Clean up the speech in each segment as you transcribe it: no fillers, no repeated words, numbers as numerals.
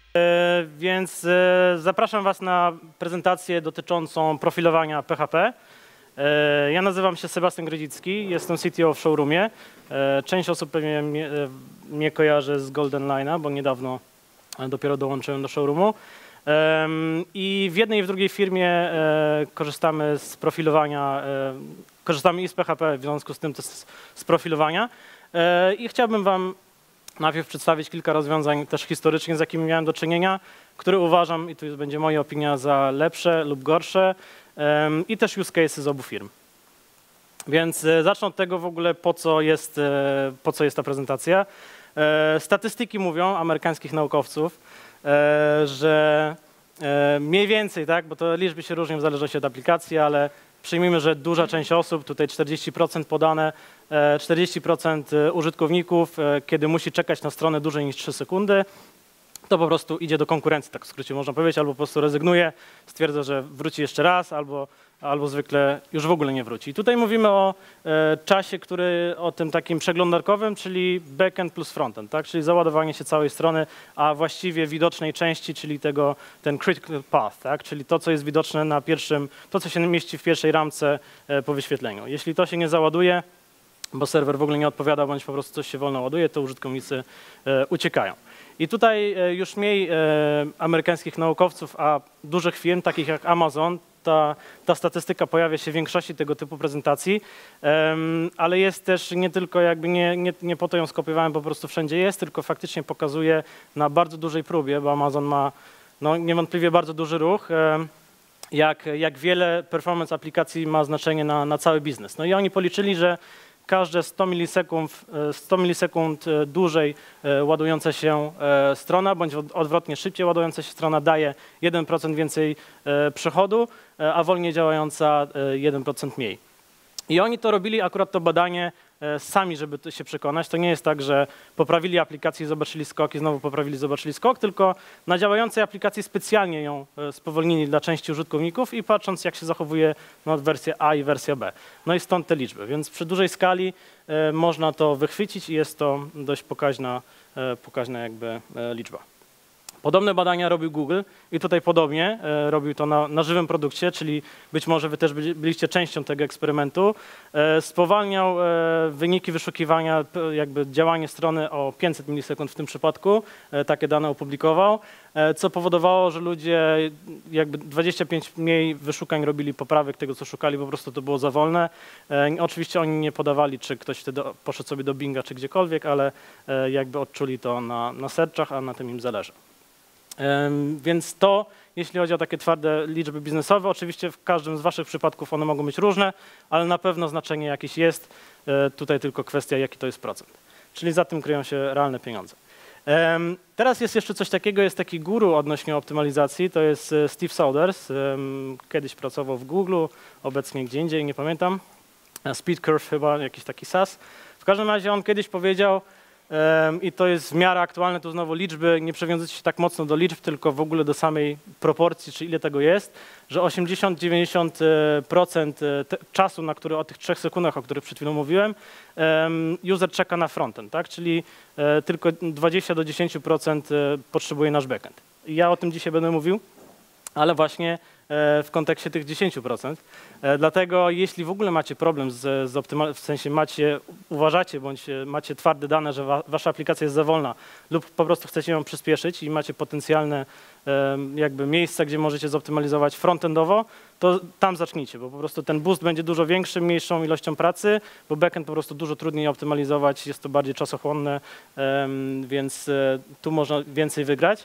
Więc zapraszam Was na prezentację dotyczącą profilowania PHP. Ja nazywam się Sebastian Grodzicki, jestem CTO w Showroomie. Część osób pewnie mnie kojarzy z Golden Line'a, bo niedawno dopiero dołączyłem do Showroomu. I w jednej i w drugiej firmie korzystamy z profilowania, korzystamy i z PHP, w związku z tym to z profilowania. I chciałbym Wam najpierw przedstawić kilka rozwiązań też historycznych, z jakimi miałem do czynienia, które uważam, i tu będzie moja opinia, za lepsze lub gorsze, i też use cases z obu firm. Więc zacznę od tego w ogóle, po co jest ta prezentacja. Statystyki mówią, amerykańskich naukowców, że mniej więcej, tak, bo to liczby się różnią w zależności od aplikacji, ale przyjmijmy, że duża część osób, tutaj 40% podane, 40% użytkowników, kiedy musi czekać na stronę dłużej niż 3 sekundy, to po prostu idzie do konkurencji, tak w skrócie można powiedzieć, albo po prostu rezygnuje, stwierdza, że wróci jeszcze raz, albo zwykle już w ogóle nie wróci. I tutaj mówimy o czasie, o tym takim przeglądarkowym, czyli backend plus frontend, tak? Czyli załadowanie się całej strony, a właściwie widocznej części, czyli ten critical path, tak? Czyli to, co jest widoczne na to, co się mieści w pierwszej ramce po wyświetleniu. Jeśli to się nie załaduje, bo serwer w ogóle nie odpowiada, bądź po prostu coś się wolno ładuje, to użytkownicy uciekają. I tutaj już mniej amerykańskich naukowców, a dużych firm, takich jak Amazon, ta statystyka pojawia się w większości tego typu prezentacji, ale jest też nie tylko nie po to ją skopiowałem, po prostu wszędzie jest, tylko faktycznie pokazuje na bardzo dużej próbie, bo Amazon ma niewątpliwie bardzo duży ruch, jak wiele performance aplikacji ma znaczenie na cały biznes. No i oni policzyli, że każde 100 milisekund dłużej ładująca się strona, bądź odwrotnie szybciej ładująca się strona daje 1% więcej przychodu, a wolniej działająca 1% mniej. I oni to robili, akurat to badanie, sami, żeby się przekonać. To nie jest tak, że poprawili aplikację i zobaczyli skok i znowu poprawili, zobaczyli skok, tylko na działającej aplikacji specjalnie ją spowolnili dla części użytkowników i patrząc, jak się zachowuje wersja A i wersja B. No i stąd te liczby, więc przy dużej skali można to wychwycić i jest to dość pokaźna jakby liczba. Podobne badania robił Google i tutaj podobnie robił to na żywym produkcie, czyli być może wy też byliście częścią tego eksperymentu. Spowalniał wyniki wyszukiwania, jakby działanie strony o 500 milisekund w tym przypadku, takie dane opublikował, co powodowało, że ludzie jakby 25 mniej wyszukań robili poprawek tego, co szukali, po prostu to było za wolne. Oczywiście oni nie podawali, czy ktoś wtedy poszedł sobie do Binga, czy gdziekolwiek, ale jakby odczuli to na searchach, a na tym im zależy. Więc to, jeśli chodzi o takie twarde liczby biznesowe, oczywiście w każdym z waszych przypadków one mogą być różne, ale na pewno znaczenie jakieś jest. Tutaj tylko kwestia, jaki to jest procent. Czyli za tym kryją się realne pieniądze. Teraz jest jeszcze coś takiego, jest taki guru odnośnie optymalizacji, to jest Steve Souders. Kiedyś pracował w Google, obecnie gdzie indziej, nie pamiętam. Speed Curve chyba, jakiś taki SaaS. W każdym razie on kiedyś powiedział, i to jest w miarę aktualne, tu znowu liczby, nie przywiązujcie się tak mocno do liczb, tylko w ogóle do samej proporcji, czy ile tego jest, że 80-90% czasu, o tych 3 sekundach, o których przed chwilą mówiłem, user czeka na frontend, tak? Czyli tylko 20-10% potrzebuje nasz backend. I ja o tym dzisiaj będę mówił, ale właśnie w kontekście tych 10%. Dlatego jeśli w ogóle macie problem w sensie uważacie bądź macie twarde dane, że wasza aplikacja jest za wolna lub po prostu chcecie ją przyspieszyć i macie potencjalne jakby miejsca, gdzie możecie zoptymalizować frontendowo, to tam zacznijcie, bo po prostu ten boost będzie dużo większy, mniejszą ilością pracy, bo backend po prostu dużo trudniej optymalizować, jest to bardziej czasochłonne, więc tu można więcej wygrać.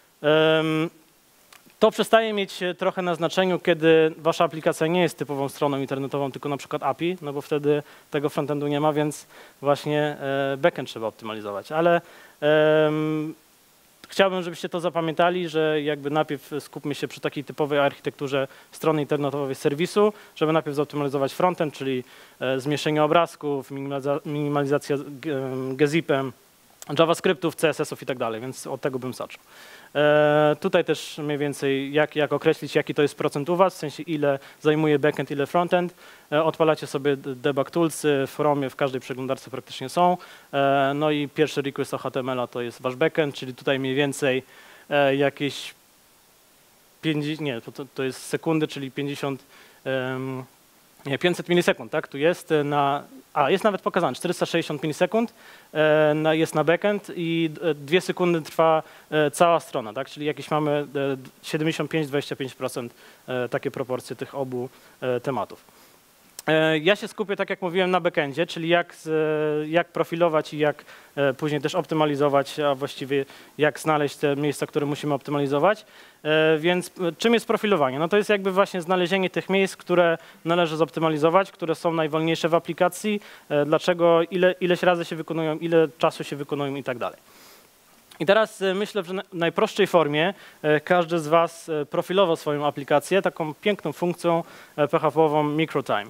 To przestaje mieć trochę na znaczeniu, kiedy wasza aplikacja nie jest typową stroną internetową, tylko na przykład API, no bo wtedy tego frontendu nie ma, więc właśnie backend trzeba optymalizować. Ale chciałbym, żebyście to zapamiętali, że jakby najpierw skupmy się przy takiej typowej architekturze strony internetowej serwisu, żeby najpierw zoptymalizować frontend, czyli zmniejszenie obrazków, minimalizacja gzipem, JavaScriptów, CSS-ów i tak dalej, więc od tego bym zaczął. Tutaj też mniej więcej jak określić, jaki to jest procent u was, w sensie ile zajmuje backend, ile frontend. Odpalacie sobie debug tools, w Chromie w każdej przeglądarce praktycznie są. No i pierwszy request HTML-a to jest wasz backend, czyli tutaj mniej więcej jakieś 50, nie, to jest sekundy, czyli 50, nie, 500 milisekund, tak? Tu jest jest nawet pokazane, 460 milisekund jest na backend i 2 sekundy trwa cała strona, tak? Czyli jakieś mamy 75-25% takie proporcje tych obu tematów. Ja się skupię, tak jak mówiłem, na backendzie, czyli jak profilować i jak później też optymalizować, a właściwie jak znaleźć te miejsca, które musimy optymalizować. Więc czym jest profilowanie? No to jest jakby właśnie znalezienie tych miejsc, które należy zoptymalizować, które są najwolniejsze w aplikacji, dlaczego, ileś razy się wykonują, ile czasu się wykonują i tak dalej. I teraz myślę, że w najprostszej formie każdy z Was profilował swoją aplikację taką piękną funkcją PHP-ową MicroTime.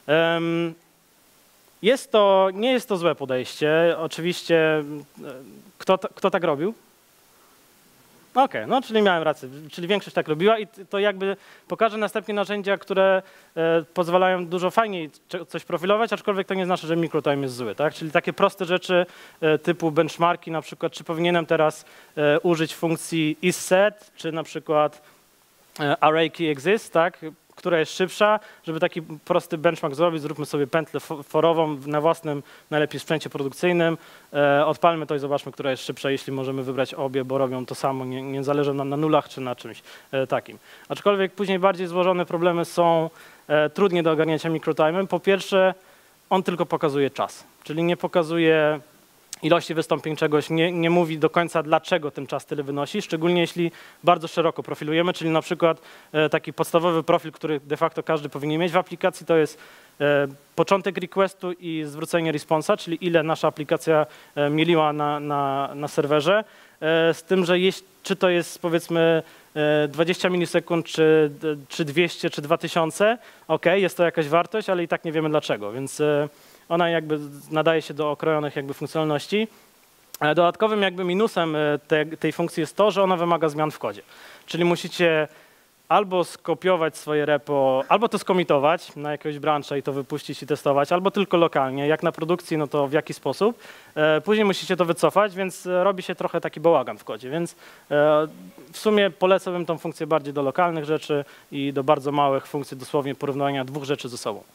Nie jest to złe podejście. Oczywiście, kto tak robił? Okej, no czyli miałem rację, czyli większość tak robiła i to jakby pokażę następnie narzędzia, które pozwalają dużo fajniej coś profilować, aczkolwiek to nie znaczy, że MicroTime jest zły, tak? Czyli takie proste rzeczy typu benchmarki na przykład, czy powinienem teraz użyć funkcji isSet, czy na przykład ArrayKeyExist, tak? Która jest szybsza, żeby taki prosty benchmark zrobić, zróbmy sobie pętlę forową na własnym, najlepiej sprzęcie produkcyjnym, odpalmy to i zobaczmy, która jest szybsza, jeśli możemy wybrać obie, bo robią to samo, nie zależy nam na nulach czy na czymś takim. Aczkolwiek później bardziej złożone problemy są trudnie do ogarnięcia MicroTime'em. Po pierwsze, on tylko pokazuje czas, czyli nie pokazuje ilości wystąpień czegoś, nie mówi do końca, dlaczego ten czas tyle wynosi, szczególnie jeśli bardzo szeroko profilujemy, czyli na przykład taki podstawowy profil, który de facto każdy powinien mieć w aplikacji, to jest początek requestu i zwrócenie responsa, czyli ile nasza aplikacja mieliła na serwerze, z tym, że czy to jest powiedzmy 20 milisekund, czy 200, czy 2000, ok, jest to jakaś wartość, ale i tak nie wiemy dlaczego, więc ona jakby nadaje się do okrojonych jakby funkcjonalności. Dodatkowym jakby minusem tej funkcji jest to, że ona wymaga zmian w kodzie. Czyli musicie albo skopiować swoje repo, albo to skomitować na jakiegoś brancha i to wypuścić i testować, albo tylko lokalnie. Jak na produkcji, no to w jaki sposób. Później musicie to wycofać, więc robi się trochę taki bałagan w kodzie. Więc w sumie polecałbym tą funkcję bardziej do lokalnych rzeczy i do bardzo małych funkcji, dosłownie porównywania 2 rzeczy ze sobą.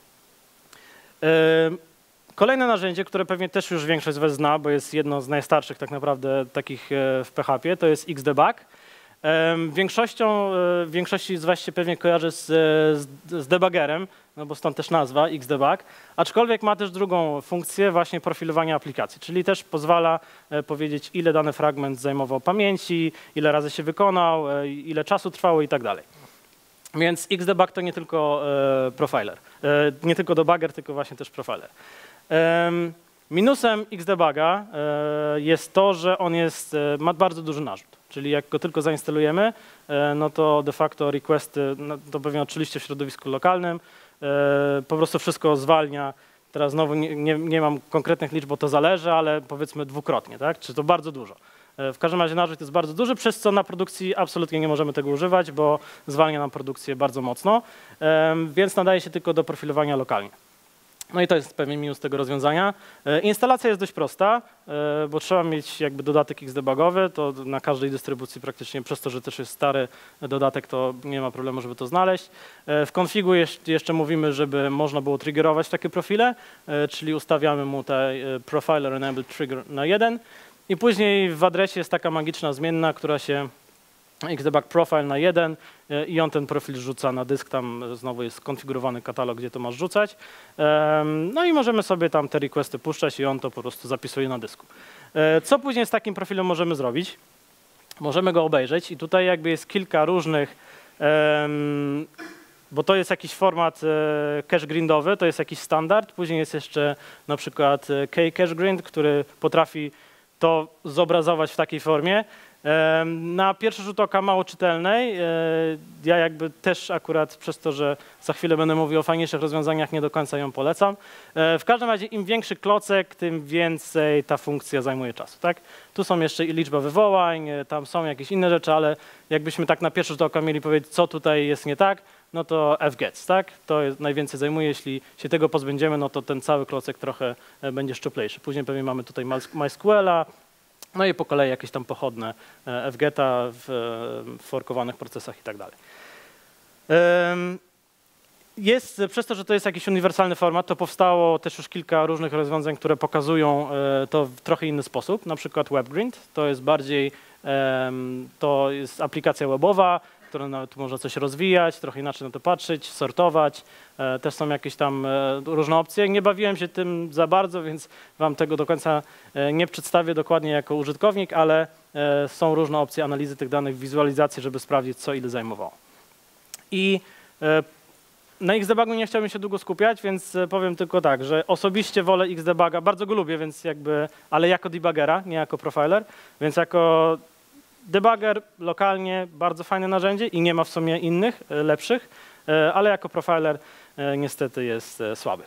Kolejne narzędzie, które pewnie też już większość z Was zna, bo jest jedno z najstarszych tak naprawdę takich w PHP, to jest Xdebug. Większości z Was się pewnie kojarzy z debuggerem, no bo stąd też nazwa Xdebug, aczkolwiek ma też drugą funkcję właśnie profilowania aplikacji, czyli też pozwala powiedzieć, ile dany fragment zajmował pamięci, ile razy się wykonał, ile czasu trwało i tak dalej. Więc Xdebug to nie tylko profiler, nie tylko debugger, tylko właśnie też profiler. Minusem Xdebuga jest to, że on ma bardzo duży narzut, czyli jak go tylko zainstalujemy, no to de facto requesty, no to pewnie oczywiście w środowisku lokalnym, po prostu wszystko zwalnia. Teraz znowu nie mam konkretnych liczb, bo to zależy, ale powiedzmy dwukrotnie, tak? Czy to bardzo dużo. W każdym razie narzut jest bardzo duży, przez co na produkcji absolutnie nie możemy tego używać, bo zwalnia nam produkcję bardzo mocno, więc nadaje się tylko do profilowania lokalnie. No i to jest pewien minus tego rozwiązania. Instalacja jest dość prosta, bo trzeba mieć jakby dodatek Xdebugowy, to na każdej dystrybucji praktycznie, przez to, że też jest stary dodatek, to nie ma problemu, żeby to znaleźć. W konfigu jeszcze mówimy, żeby można było triggerować takie profile, czyli ustawiamy mu te Profiler Enabled Trigger na 1 i później w adresie jest taka magiczna zmienna, która się Xdebug Profile na 1 i on ten profil rzuca na dysk, tam znowu jest skonfigurowany katalog, gdzie to masz rzucać. No i możemy sobie tam te requesty puszczać i on to po prostu zapisuje na dysku. Co później z takim profilem możemy zrobić? Możemy go obejrzeć i tutaj jakby jest kilka różnych, bo to jest jakiś format cache grindowy, to jest jakiś standard, później jest jeszcze na przykład cache grind, który potrafi to zobrazować w takiej formie. Na pierwszy rzut oka mało czytelnej. Ja jakby też akurat przez to, że za chwilę będę mówił o fajniejszych rozwiązaniach, nie do końca ją polecam. W każdym razie im większy klocek, tym więcej ta funkcja zajmuje czasu, tak? Tu są jeszcze liczba wywołań, tam są jakieś inne rzeczy, ale jakbyśmy tak na pierwszy rzut oka mieli powiedzieć, co tutaj jest nie tak, no to fgets, tak? To najwięcej zajmuje, jeśli się tego pozbędziemy, no to ten cały klocek trochę będzie szczuplejszy. Później pewnie mamy tutaj MySQL-a, No i po kolei jakieś tam pochodne FGETA w forkowanych procesach i tak dalej. Przez to, że to jest jakiś uniwersalny format, to powstało też już kilka różnych rozwiązań, które pokazują to w trochę inny sposób. Na przykład WebGrind to jest bardziej, to jest aplikacja webowa, która nawet może coś rozwijać, trochę inaczej na to patrzeć, sortować. Też są jakieś tam różne opcje. Nie bawiłem się tym za bardzo, więc wam tego do końca nie przedstawię dokładnie jako użytkownik, ale są różne opcje analizy tych danych, wizualizacji, żeby sprawdzić, co ile zajmowało. I na Xdebugu nie chciałbym się długo skupiać, więc powiem tylko tak, że osobiście wolę Xdebuga, bardzo go lubię, więc jakby, ale jako debuggera, nie jako profiler, więc jako debugger lokalnie bardzo fajne narzędzie i nie ma w sumie innych, lepszych, ale jako profiler niestety jest słaby.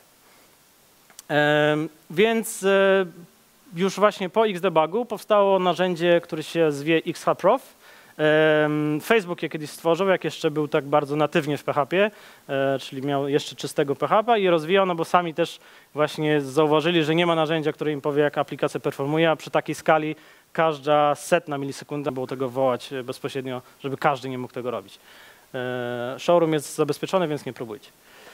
Więc już właśnie po Xdebugu powstało narzędzie, które się zwie XHProf. Facebook je kiedyś stworzył, jak jeszcze był tak bardzo natywnie w PHP, czyli miał jeszcze czystego PHP i rozwijał, no bo sami też właśnie zauważyli, że nie ma narzędzia, które im powie, jak aplikacja performuje, a przy takiej skali każda setna milisekunda było tego wołać bezpośrednio, żeby każdy nie mógł tego robić. Showroom jest zabezpieczony, więc nie próbujcie.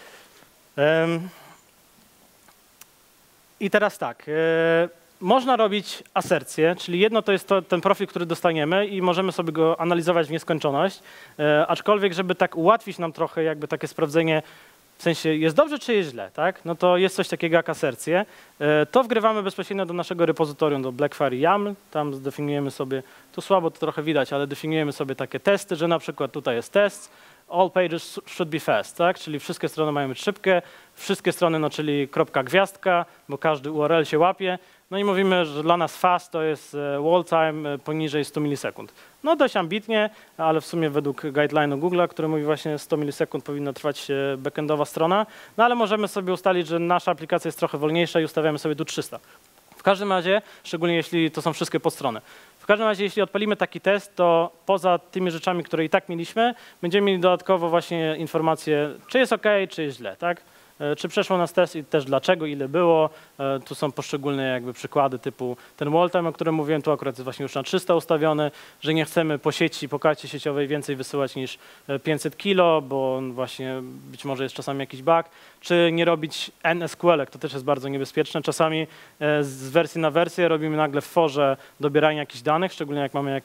I teraz tak. Można robić asercję, czyli jedno to jest ten profil, który dostaniemy i możemy sobie go analizować w nieskończoność, aczkolwiek żeby tak ułatwić nam trochę jakby takie sprawdzenie, w sensie jest dobrze czy jest źle, tak? No to jest coś takiego jak asercję, to wgrywamy bezpośrednio do naszego repozytorium, do BlackFire YAML, tam zdefiniujemy sobie, tu słabo to trochę widać, ale definiujemy sobie takie testy, że na przykład tutaj jest test, all pages should be fast, tak? Czyli wszystkie strony mają być szybkie, wszystkie strony, no czyli kropka gwiazdka, bo każdy URL się łapie. No i mówimy, że dla nas fast to jest wall time poniżej 100 milisekund. No dość ambitnie, ale w sumie według guideline'u Google'a, który mówi właśnie 100 milisekund powinna trwać backendowa strona, no ale możemy sobie ustalić, że nasza aplikacja jest trochę wolniejsza i ustawiamy sobie tu 300. W każdym razie, szczególnie jeśli to są wszystkie podstrony. W każdym razie, jeśli odpalimy taki test, to poza tymi rzeczami, które i tak mieliśmy, będziemy mieli dodatkowo właśnie informację, czy jest OK, czy jest źle, tak? Czy przeszło nas test i też dlaczego, ile było. Tu są poszczególne jakby przykłady typu ten wall time, o którym mówiłem, tu akurat jest właśnie już na 300 ustawiony, że nie chcemy po sieci, po karcie sieciowej więcej wysyłać niż 500 kilo, bo właśnie być może jest czasami jakiś bug, czy nie robić NSQL, to też jest bardzo niebezpieczne. Czasami z wersji na wersję robimy nagle w forze dobieranie jakichś danych, szczególnie jak mamy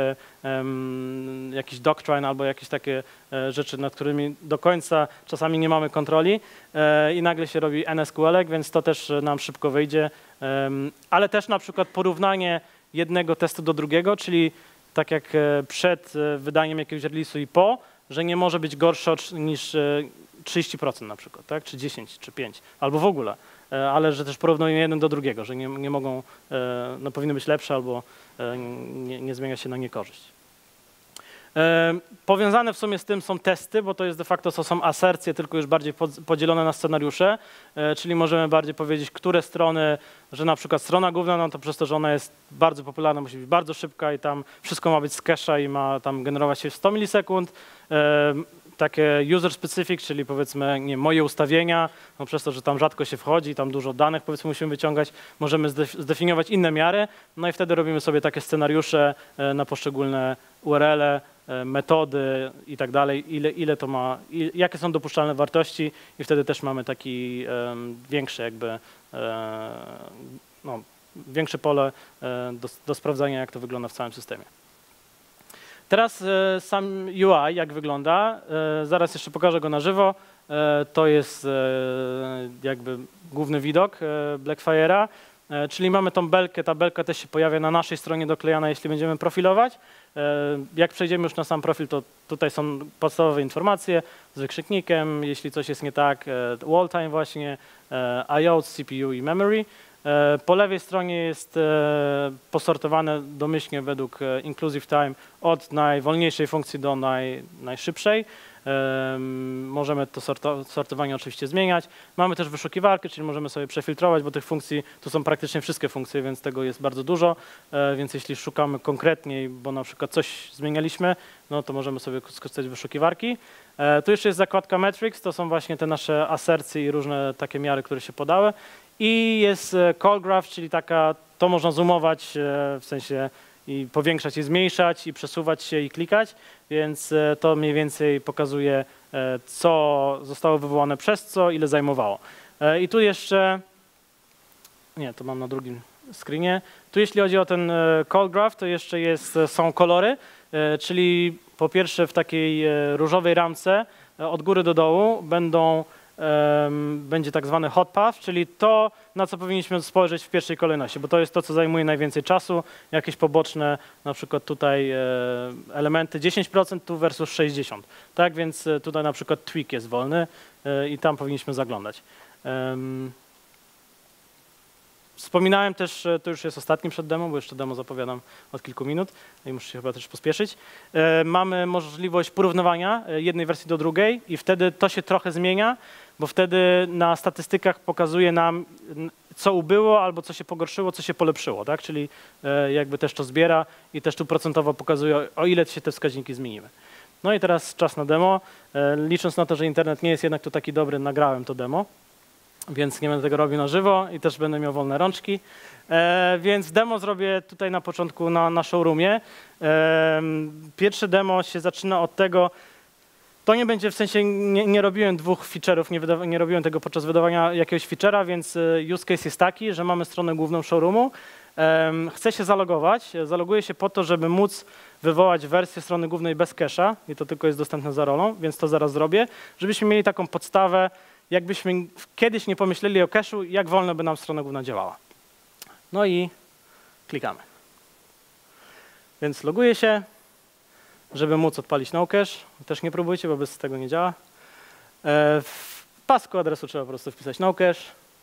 jakiś doctrine albo jakieś takie rzeczy, nad którymi do końca czasami nie mamy kontroli i nagle się robi NSQL, więc to też nam szybko wyjdzie, ale też na przykład porównanie jednego testu do drugiego, czyli tak jak przed wydaniem jakiegoś release'u i po, że nie może być gorszy niż 30% na przykład, tak? Czy 10, czy 5, albo w ogóle, ale że też porównujemy jeden do drugiego, że nie mogą, no powinny być lepsze albo nie zmienia się na niekorzyść. Powiązane w sumie z tym są testy, bo to jest de facto to są asercje, tylko już bardziej podzielone na scenariusze, czyli możemy bardziej powiedzieć, które strony, że na przykład strona główna, no to przez to, że ona jest bardzo popularna, musi być bardzo szybka i tam wszystko ma być z cache'a i ma tam generować się w 100 milisekund. Takie user specific, czyli powiedzmy nie, moje ustawienia, no przez to, że tam rzadko się wchodzi, tam dużo danych powiedzmy musimy wyciągać, możemy zdefiniować inne miary, no i wtedy robimy sobie takie scenariusze na poszczególne URL-e, metody i tak dalej, ile to ma, jakie są dopuszczalne wartości i wtedy też mamy taki większy jakby, no, większe pole do sprawdzania, jak to wygląda w całym systemie. Teraz sam UI, jak wygląda, zaraz jeszcze pokażę go na żywo. To jest jakby główny widok Blackfire'a, czyli mamy tą belkę, ta belka też się pojawia na naszej stronie doklejana, jeśli będziemy profilować. Jak przejdziemy już na sam profil, to tutaj są podstawowe informacje z wykrzyknikiem, jeśli coś jest nie tak, wall time właśnie, I/O, CPU i memory. Po lewej stronie jest posortowane domyślnie według inclusive time od najwolniejszej funkcji do najszybszej. Możemy to sortowanie oczywiście zmieniać. Mamy też wyszukiwarkę, czyli możemy sobie przefiltrować, bo tych funkcji, tu są praktycznie wszystkie funkcje, więc tego jest bardzo dużo. Więc jeśli szukamy konkretniej, bo na przykład coś zmienialiśmy, no to możemy sobie skorzystać z wyszukiwarki. Tu jeszcze jest zakładka metrics, to są właśnie te nasze asercje i różne takie miary, które się podały. I jest call graph, czyli taka to można zoomować, w sensie i powiększać i zmniejszać, i przesuwać się i klikać, więc to mniej więcej pokazuje, co zostało wywołane przez co, ile zajmowało. I tu jeszcze, nie, to mam na drugim screenie. Tu jeśli chodzi o ten call graph, to jeszcze są kolory, czyli po pierwsze w takiej różowej ramce od góry do dołu będzie tak zwany hot path, czyli to, na co powinniśmy spojrzeć w pierwszej kolejności, bo to jest to, co zajmuje najwięcej czasu. Jakieś poboczne, na przykład tutaj elementy 10% tu versus 60%. Tak, więc tutaj na przykład tweak jest wolny i tam powinniśmy zaglądać. Wspominałem też, to już jest ostatni przed demo, bo jeszcze demo zapowiadam od kilku minut i muszę się chyba też pospieszyć. Mamy możliwość porównywania jednej wersji do drugiej i wtedy to się trochę zmienia, bo wtedy na statystykach pokazuje nam, co ubyło albo co się pogorszyło, co się polepszyło, tak? Czyli jakby też to zbiera i też tu procentowo pokazuje, o ile się te wskaźniki zmieniły. No i teraz czas na demo. Licząc na to, że internet nie jest jednak tu taki dobry, nagrałem to demo. Więc nie będę tego robił na żywo i też będę miał wolne rączki. Więc demo zrobię tutaj na początku na showroomie. Pierwsze demo się zaczyna od tego, to nie będzie w sensie, nie robiłem dwóch feature'ów, nie robiłem tego podczas wydawania jakiegoś feature'a, więc use case jest taki, że mamy stronę główną showroomu. Chcę się zalogować. Zaloguję się po to, żeby móc wywołać wersję strony głównej bez cache'a i to tylko jest dostępne za rolą, więc to zaraz zrobię, żebyśmy mieli taką podstawę, jakbyśmy kiedyś nie pomyśleli o cache'u, jak wolno by nam strona główna działała. No i klikamy. Więc loguję się, żeby móc odpalić no cache. Też nie próbujcie, bo bez tego nie działa. W pasku adresu trzeba po prostu wpisać no cache.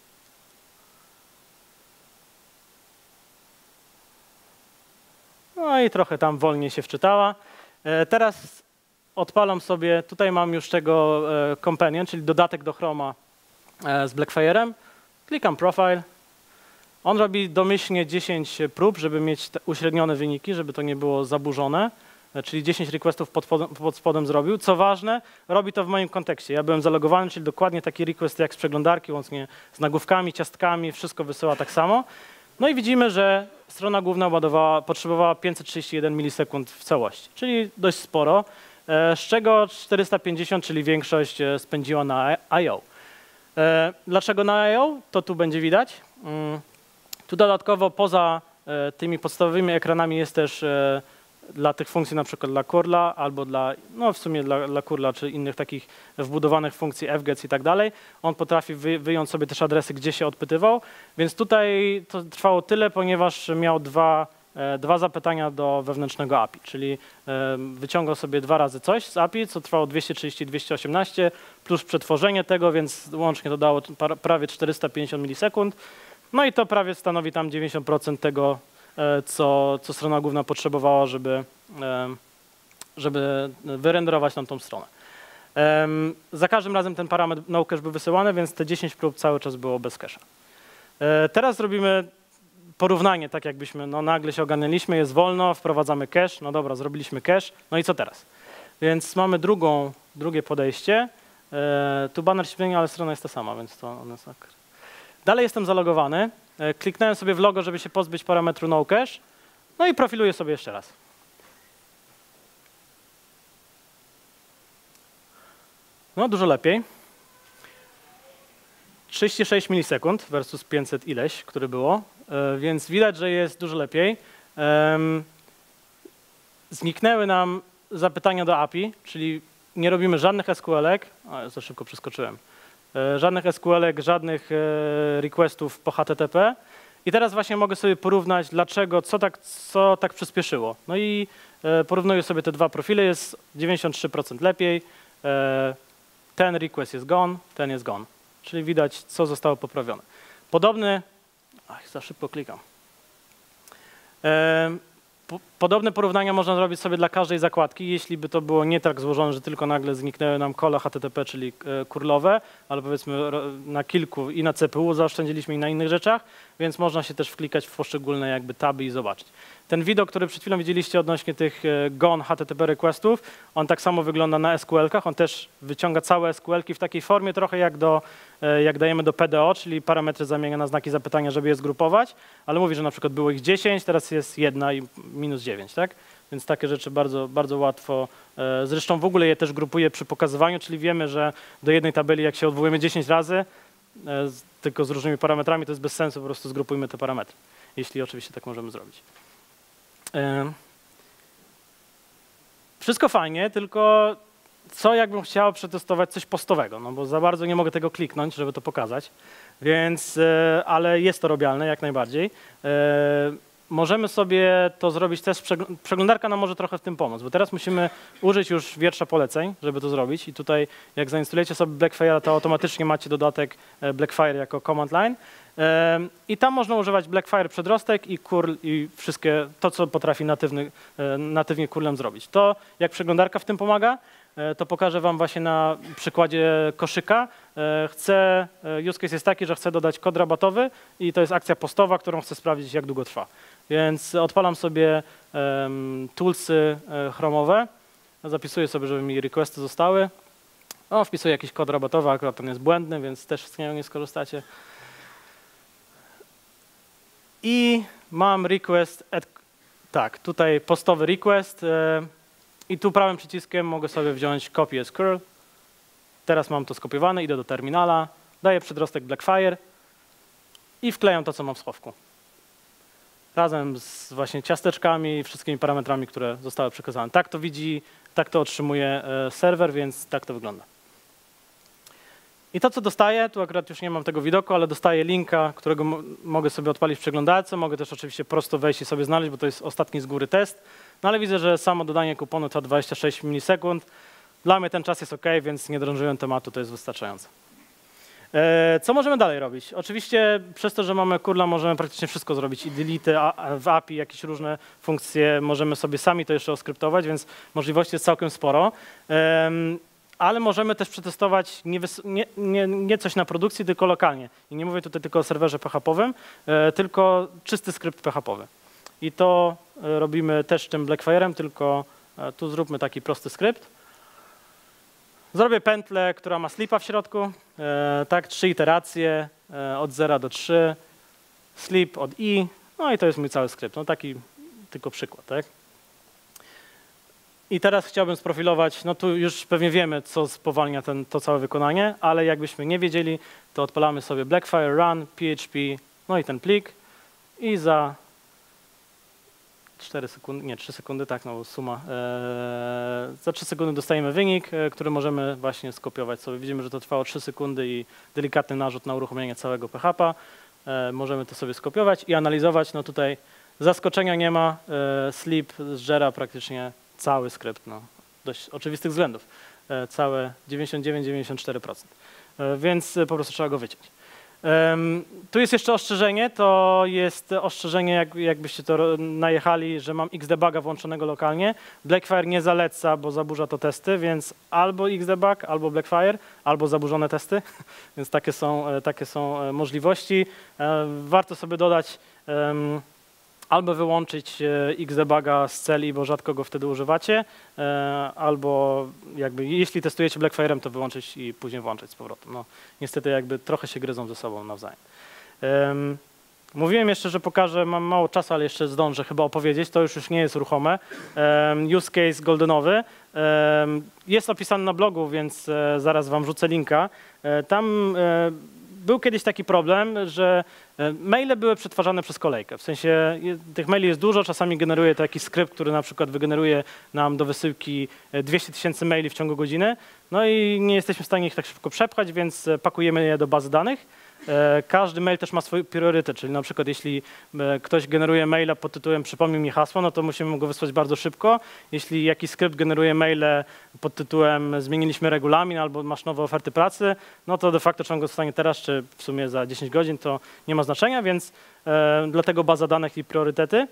No i trochę tam wolniej się wczytała. Teraz odpalam sobie, tutaj mam już tego companion, czyli dodatek do Chroma z Blackfire'em. Klikam profile. On robi domyślnie 10 prób, żeby mieć te uśrednione wyniki, żeby to nie było zaburzone. Czyli 10 requestów pod spodem zrobił. Co ważne, robi to w moim kontekście. Ja byłem zalogowany, czyli dokładnie taki request jak z przeglądarki, łącznie z nagłówkami, ciastkami, wszystko wysyła tak samo. No i widzimy, że strona główna potrzebowała 531 milisekund w całości, czyli dość sporo, z czego 450, czyli większość spędziła na I/O. Dlaczego na I/O? To tu będzie widać. Tu dodatkowo poza tymi podstawowymi ekranami jest też dla tych funkcji, na przykład dla curla albo no w sumie dla curla czy innych takich wbudowanych funkcji fgets i tak dalej. On potrafi wyjąć sobie też adresy, gdzie się odpytywał, więc tutaj to trwało tyle, ponieważ miał dwa zapytania do wewnętrznego API, czyli wyciągał sobie 2 razy coś z API, co trwało 230-218 plus przetworzenie tego, więc łącznie to dało prawie 450 milisekund. No i to prawie stanowi tam 90% tego, co strona główna potrzebowała, żeby wyrenderować nam tą stronę. Za każdym razem ten parametr no cache był wysyłany, więc te 10 prób cały czas było bez cache'a. Teraz zrobimy porównanie, tak jakbyśmy nagle się ogarnęliśmy, jest wolno, wprowadzamy cache, no dobra, zrobiliśmy cache, no i co teraz? Więc mamy drugie podejście. Tu banner się zmienia, ale strona jest ta sama, więc to ona jest tak. Dalej jestem zalogowany. Kliknąłem sobie w logo, żeby się pozbyć parametru no cache. No i profiluję sobie jeszcze raz. No dużo lepiej. 36 milisekund versus 500 ileś, który było, więc widać, że jest dużo lepiej. Zniknęły nam zapytania do API, czyli nie robimy żadnych SQL-ek. Za szybko przeskoczyłem. Żadnych SQL-ek, żadnych requestów po HTTP. I teraz właśnie mogę sobie porównać, dlaczego, co tak przyspieszyło. No i porównuję sobie te dwa profile, jest 93% lepiej. Ten request jest gone, ten jest gone. Czyli widać, co zostało poprawione. Podobny, za szybko klikam. Podobne porównania można zrobić sobie dla każdej zakładki, jeśli by to było nie tak złożone, że tylko nagle zniknęły nam kola HTTP, czyli curlowe, ale powiedzmy na kilku i na CPU zaoszczędziliśmy i na innych rzeczach, więc można się też wklikać w poszczególne jakby taby i zobaczyć. Ten widok, który przed chwilą widzieliście odnośnie tych gone HTTP requestów, on tak samo wygląda na SQL-kach, on też wyciąga całe SQL-ki w takiej formie trochę jak do jak dajemy do PDO, czyli parametry zamienia na znaki zapytania, żeby je zgrupować, ale mówi, że na przykład było ich 10, teraz jest 1 i -9, tak? Więc takie rzeczy bardzo, bardzo łatwo. Zresztą w ogóle je też grupuje przy pokazywaniu, czyli wiemy, że do jednej tabeli, jak się odwołujemy 10 razy, tylko z różnymi parametrami, to jest bez sensu, po prostu zgrupujmy te parametry, jeśli oczywiście tak możemy zrobić. Wszystko fajnie, tylko co jakbym chciał przetestować coś postowego, no bo za bardzo nie mogę tego kliknąć, żeby to pokazać, więc, ale jest to robialne jak najbardziej. Możemy sobie to zrobić też, przeglądarka nam może trochę w tym pomóc, bo teraz musimy użyć już wiersza poleceń, żeby to zrobić i tutaj jak zainstalujecie sobie Blackfire, to automatycznie macie dodatek Blackfire jako command line i tam można używać Blackfire przedrostek i curl i wszystkie to, co potrafi natywnie curlem zrobić. To jak przeglądarka w tym pomaga, to pokażę wam właśnie na przykładzie koszyka. Use case jest taki, że chcę dodać kod rabatowy i to jest akcja postowa, którą chcę sprawdzić, jak długo trwa. Więc odpalam sobie toolsy chromowe, zapisuję sobie, żeby mi requesty zostały. Wpisuję jakiś kod rabatowy, akurat ten jest błędny, więc też z niego nie skorzystacie. I mam request, tak, tutaj postowy request i tu prawym przyciskiem mogę sobie wziąć copy as curl. Teraz mam to skopiowane, idę do terminala, daję przedrostek Blackfire i wklejam to, co mam w schowku. Razem z właśnie ciasteczkami i wszystkimi parametrami, które zostały przekazane. Tak to widzi, tak to otrzymuje serwer, więc tak to wygląda. I to, co dostaję, tu akurat już nie mam tego widoku, ale dostaję linka, którego mogę sobie odpalić w przeglądarce. Mogę też oczywiście prosto wejść i sobie znaleźć, bo to jest ostatni z góry test. No ale widzę, że samo dodanie kuponu trwa 26 milisekund. Dla mnie ten czas jest OK, więc nie drążyłem tematu, to jest wystarczające. Co możemy dalej robić? Oczywiście przez to, że mamy curla, możemy praktycznie wszystko zrobić i delete w API, jakieś różne funkcje, możemy sobie sami to jeszcze oskryptować, więc możliwości jest całkiem sporo. Ale możemy też przetestować nie coś na produkcji, tylko lokalnie. I nie mówię tutaj tylko o serwerze PHP-owym, tylko czysty skrypt PHP-owy. I to robimy też tym Blackfire'em, tylko tu zróbmy taki prosty skrypt. Zrobię pętlę, która ma slipa w środku, tak, 3 iteracje od 0 do 3, slip od i, no i to jest mój cały skrypt. No taki tylko przykład, tak? I teraz chciałbym sprofilować, no tu już pewnie wiemy, co spowalnia to całe wykonanie, ale jakbyśmy nie wiedzieli, to odpalamy sobie Blackfire run, PHP, no i ten plik i za 4 sekundy, nie 3 sekundy, tak, no suma. Za 3 sekundy dostajemy wynik, który możemy właśnie skopiować sobie. Widzimy, że to trwało 3 sekundy i delikatny narzut na uruchomienie całego PHP. Możemy to sobie skopiować i analizować. No tutaj zaskoczenia nie ma, slip zżera praktycznie cały skrypt, no, dość oczywistych względów, całe 99-94%, więc po prostu trzeba go wyciąć. Tu jest jeszcze ostrzeżenie, to jest ostrzeżenie, jakbyście to najechali, że mam Xdebuga włączonego lokalnie. Blackfire nie zaleca, bo zaburza to testy, więc albo Xdebug, albo Blackfire, albo zaburzone testy, więc takie są możliwości. Warto sobie dodać albo wyłączyć Xdebuga z celi, bo rzadko go wtedy używacie, albo jakby jeśli testujecie Blackfire'em, to wyłączyć i później włączyć z powrotem. No, niestety jakby trochę się gryzą ze sobą nawzajem. Mówiłem jeszcze, że pokażę, mam mało czasu, ale jeszcze zdążę chyba opowiedzieć, to już nie jest ruchome. Use case goldenowy. Jest opisany na blogu, więc zaraz wam wrzucę linka. Tam był kiedyś taki problem, że maile były przetwarzane przez kolejkę. W sensie tych maili jest dużo, czasami generuje to jakiś skrypt, który na przykład wygeneruje nam do wysyłki 200 000 maili w ciągu godziny. No i nie jesteśmy w stanie ich tak szybko przepchać, więc pakujemy je do bazy danych. Każdy mail też ma swój priorytet, czyli na przykład jeśli ktoś generuje maila pod tytułem przypomnij mi hasło, no to musimy go wysłać bardzo szybko. Jeśli jakiś skrypt generuje maile pod tytułem zmieniliśmy regulamin albo masz nowe oferty pracy, no to de facto czy on go dostanie teraz, czy w sumie za 10 godzin, to nie ma znaczenia, więc dlatego baza danych i priorytety.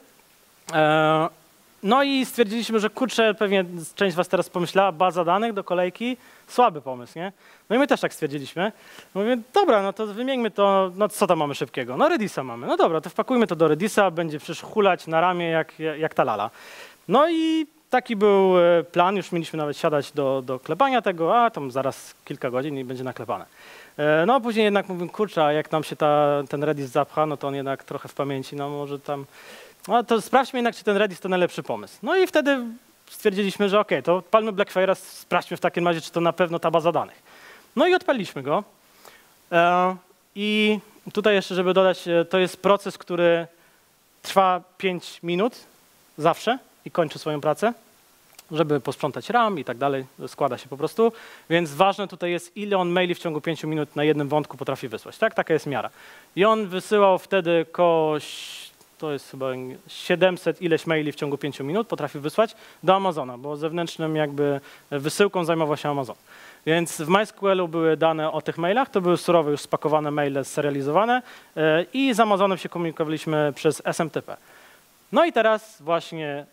No i stwierdziliśmy, że kurczę, pewnie część z was teraz pomyślała, baza danych do kolejki, słaby pomysł, nie? No i my też tak stwierdziliśmy. Mówię, dobra, no to wymieńmy to, no co tam mamy szybkiego? No Redisa mamy, no dobra, to wpakujmy to do Redisa, będzie przecież hulać na ramię jak ta lala. No i taki był plan, już mieliśmy nawet siadać do klepania tego, a tam zaraz kilka godzin i będzie naklepane. No później jednak mówię, kurczę, a jak nam się ten Redis zapcha, no to on jednak trochę w pamięci, no może tam, no to sprawdźmy jednak, czy ten Redis to najlepszy pomysł. No i wtedy stwierdziliśmy, że okej, to odpalmy Blackfire'a, sprawdźmy w takim razie, czy to na pewno ta baza danych. No i odpaliliśmy go. I tutaj jeszcze, żeby dodać, to jest proces, który trwa 5 minut zawsze i kończy swoją pracę, żeby posprzątać RAM i tak dalej, składa się po prostu. Więc ważne tutaj jest, ile on maili w ciągu 5 minut na jednym wątku potrafi wysłać. Tak? Taka jest miara. I on wysyłał wtedy to jest chyba 700 ileś maili w ciągu 5 minut potrafił wysłać do Amazona, bo zewnętrznym jakby wysyłką zajmował się Amazon. Więc w MySQL-u były dane o tych mailach, to były surowe już spakowane maile zserializowane i z Amazonem się komunikowaliśmy przez SMTP. No i teraz właśnie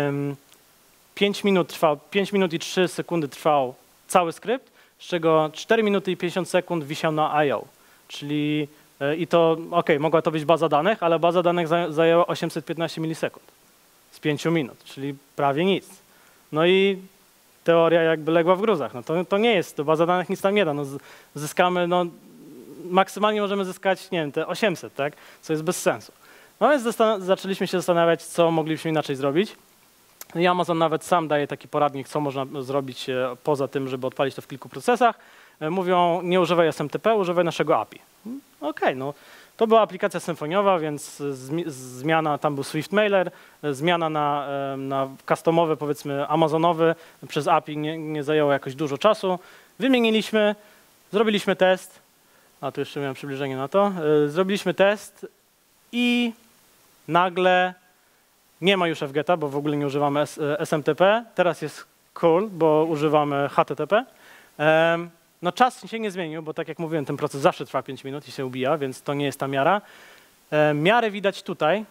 5 minut i 3 sekundy trwał cały skrypt, z czego 4 minuty i 50 sekund wisiał na I/O, czyli i to, mogła to być baza danych, ale baza danych zajęła 815 milisekund z 5 minut, czyli prawie nic. No i teoria jakby legła w gruzach. No to nie jest, to baza danych nic tam nie da. No zyskamy, no maksymalnie możemy zyskać, nie wiem, te 800, tak? Co jest bez sensu. No więc zaczęliśmy się zastanawiać, co moglibyśmy inaczej zrobić. I Amazon nawet sam daje taki poradnik, co można zrobić poza tym, żeby odpalić to w kilku procesach. Mówią, nie używaj SMTP, używaj naszego API. No to była aplikacja symfoniowa, więc zmiana, tam był Swift Mailer, zmiana na customowy, powiedzmy amazonowy przez API nie zajęło jakoś dużo czasu. Wymieniliśmy, zrobiliśmy test, a tu jeszcze miałem przybliżenie na to, zrobiliśmy test i nagle nie ma już FGET-a, bo w ogóle nie używamy SMTP, teraz jest cool, bo używamy HTTP. No czas się nie zmienił, bo tak jak mówiłem, ten proces zawsze trwa 5 minut i się ubija, więc to nie jest ta miara. Miarę widać tutaj.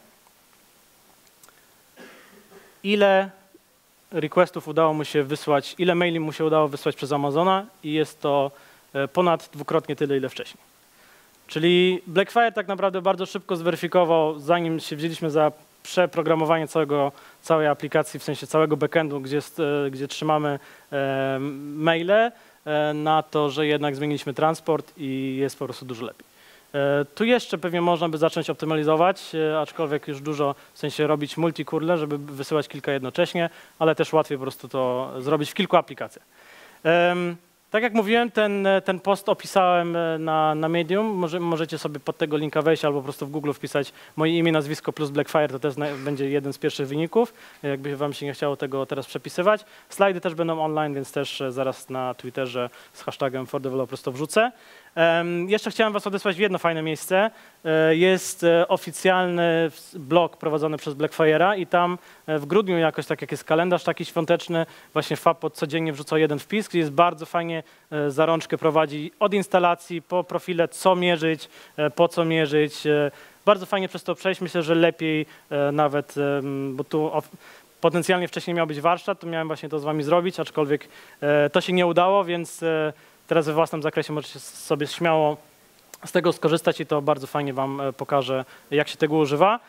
Ile requestów udało mu się wysłać, ile maili mu się udało wysłać przez Amazona i jest to ponad dwukrotnie tyle, ile wcześniej. Czyli Blackfire tak naprawdę bardzo szybko zweryfikował, zanim się wzięliśmy za przeprogramowanie całej aplikacji, w sensie całego backendu, gdzie trzymamy maile, na to, że jednak zmieniliśmy transport i jest po prostu dużo lepiej. Tu jeszcze pewnie można by zacząć optymalizować, aczkolwiek już dużo, w sensie robić multi-curle, żeby wysyłać kilka jednocześnie, ale też łatwiej po prostu to zrobić w kilku aplikacjach. Tak jak mówiłem, ten post opisałem na Medium. Możecie sobie pod tego linka wejść albo po prostu w Google wpisać moje imię, nazwisko plus Blackfire, to też będzie jeden z pierwszych wyników, jakby wam się nie chciało tego teraz przepisywać. Slajdy też będą online, więc też zaraz na Twitterze z hashtagiem #4developers to wrzucę. Jeszcze chciałem was odesłać w jedno fajne miejsce. Jest oficjalny blog prowadzony przez Blackfire'a i tam w grudniu jakoś, tak jak jest kalendarz taki świąteczny, właśnie Fapod codziennie wrzucał jeden wpis, gdzie jest bardzo fajnie za rączkę prowadzi od instalacji po profile, co mierzyć, po co mierzyć. Bardzo fajnie przez to przejść. Myślę, że lepiej nawet, bo tu potencjalnie wcześniej miał być warsztat, to miałem właśnie to z wami zrobić, aczkolwiek to się nie udało, więc teraz we własnym zakresie możecie sobie śmiało z tego skorzystać i to bardzo fajnie wam pokażę, jak się tego używa.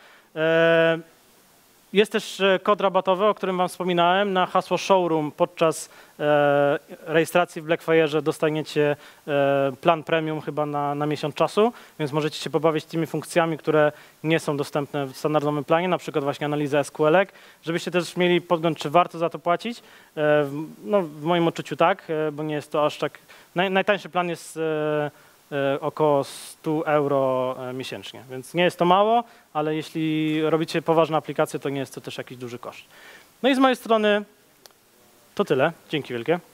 Jest też kod rabatowy, o którym wam wspominałem. Na hasło showroom podczas rejestracji w Blackfire'ze dostaniecie plan premium chyba na miesiąc czasu, więc możecie się pobawić tymi funkcjami, które nie są dostępne w standardowym planie, na przykład właśnie analiza SQL-ek, żebyście też mieli podgląd, czy warto za to płacić. No, w moim odczuciu tak, bo nie jest to aż tak... Najtańszy plan jest około 100 euro miesięcznie, więc nie jest to mało, ale jeśli robicie poważne aplikacje, to nie jest to też jakiś duży koszt. No i z mojej strony to tyle. Dzięki wielkie.